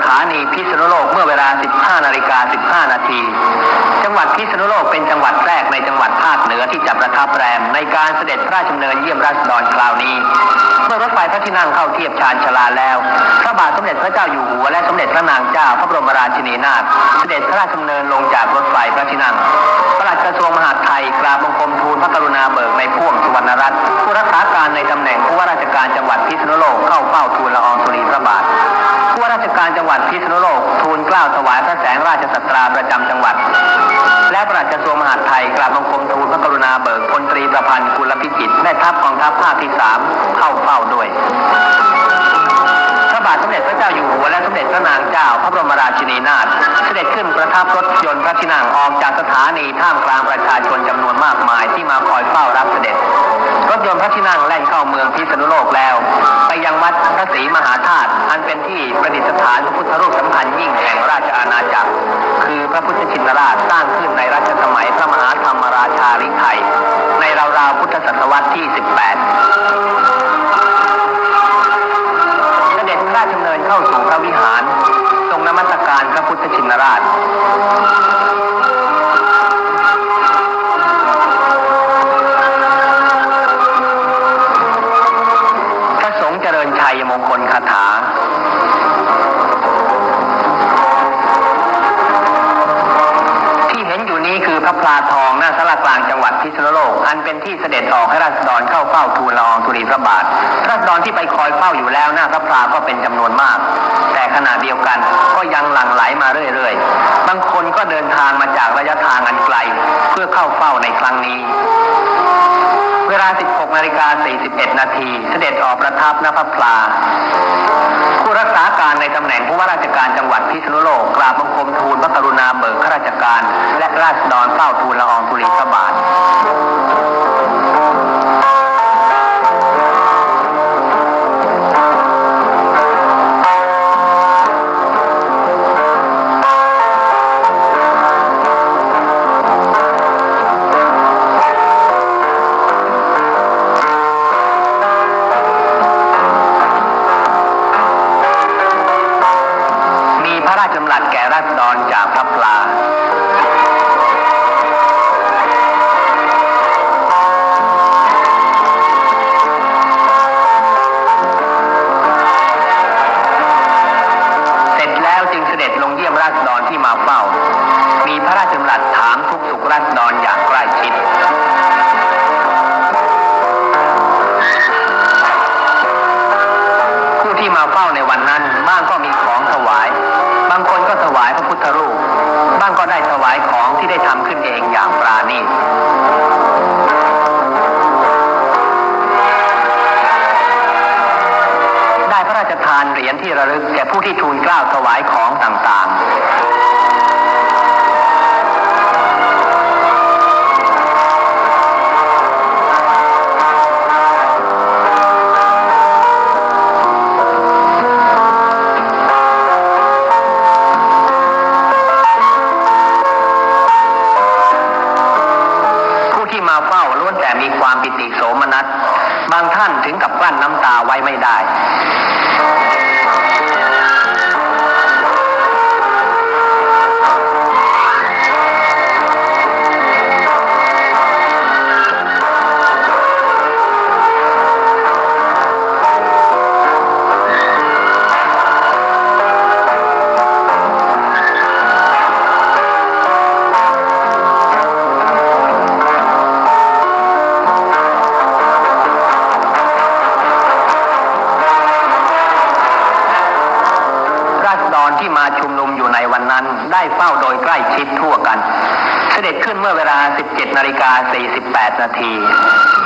ถานีพิษณุโลกเมื่อเวลา 15:15 นาทีจังหวัดพิษณุโลกเป็นจังหวัดแรกในจังหวัดภาคเหนือที่จะประทับแรมในการเสด็จพระราชดำเนินเยี่ยมราษฎรคราวนี้เมื่อรถไฟพระที่นั่งเข้าเทียบชานชลาแล้วพระบาทสมเด็จพระเจ้าอยู่หัวและสมเด็จพระนางเจ้าพระบรมราชินีนาถเสด็จพระราชดำเนินลงจากรถไฟพระที่นั่งปลัดกระทรวงมหาดไทยกราบบังคมทูลพระกรุณาเบิกในพ่วงสุวรรณรัตน์ผู้รักษาการในตำแหน่งผู้ว่าราชการจังหวัดพิษณุโลกเข้าเฝ้าทูลละอองธุลีพระบาทผู้ว่าราชการจังหวัดพิษณุโลกทูลเกล้าถวายพระแสงราชสัตราประจำจังหวัดและปลัดกระทรวงมหาดไทยกราบบังคมทูลพระกรุณาเบิกพลตรีประพันธ์กุลพิจิตรแม่ทัพกองทัพภาคที่ 3เข้าเฝ้าด้วยพระบาทสมเด็จพระเจ้าอยู่หัวและสมเด็จพระนางเจ้าพระบรมราชินีนาถเสด็จขึ้นประทับรถยนต์พระที่นั่งออกจากสถานีท่ามกลางประชาชนจำนวนมากมายที่มาคอยเฝ้ารับเสด็จรถยนต์พระที่นั่งแล่นเข้าเมืองพิษณุโลกแล้วไปยังวัดพระศรีมหาธาตุอันเป็นที่ประดิษฐานพระพุทธรูปสำคัญยิ่งแห่งราชอาณาจักรคือพระพุทธชินราชสร้างขึ้นในรัชสมัยพระมหาธรรมราชาฤทัยในราวๆพุทธศตวรรษที่ 18ราชดำเนินเข้าสู่พระวิหารทรงนมัสการพระพุทธชินราชพระสงฆ์เจริญชัยมงคลคาถาที่เห็นอยู่นี้คือพระพลาทองหน้าศาลากลางจังหวัดพิษณุโลกอันเป็นที่เสด็จออกให้ราษฎรเข้าเฝ้าทูลละอองธุลีพระบาทราษฎรที่ไปคอยเฝ้าอยู่แล้วหน้าพระพลาก็เป็นจำนวนมากแต่ขณะเดียวกันก็ยังหลั่งไหลมาเรื่อยๆบางคนก็เดินทางมาจากระยะทางอันไกลเพื่อเข้าเฝ้าในครั้งนี้เวลา 16:41 นาทีเสด็จออกประทับณพระพลาผู้รักษาการในตำแหน่งผู้ว่าราชการจังหวัดพิษณุโลกกราบบังคมทูลพระกรุณาเบิกข้าราชการและราษฎรเฝ้าทูลละอองธุลีพระบาทจำหลัดแก่ราษฎรจากพระพลาเสร็จแล้วจึงเสด็จลงเยี่ยมราษฎรที่มาเฝ้ามีพระราชดำรัสถามทุกสุขราษฎรอย่างใกล้ชิดผู้ที่มาเฝ้าในวันนั้นบ้างก็มีของถวายบางคนก็ถวายพระพุทธรูปบ้างก็ได้ถวายของที่ได้ทำขึ้นเองอย่างปราณีตได้พระราชทานเหรียญที่ระลึกแก่ผู้ที่ทูลเกล้าถวายของต่างๆเฝ้าล้วนแต่มีความปิติโสมนัสบางท่านถึงกับกลั้นน้ำตาไว้ไม่ได้ที่มาชุมนุมอยู่ในวันนั้นได้เฝ้าโดยใกล้ชิดทั่วกันเสด็จขึ้นเมื่อเวลา 17:48 นาที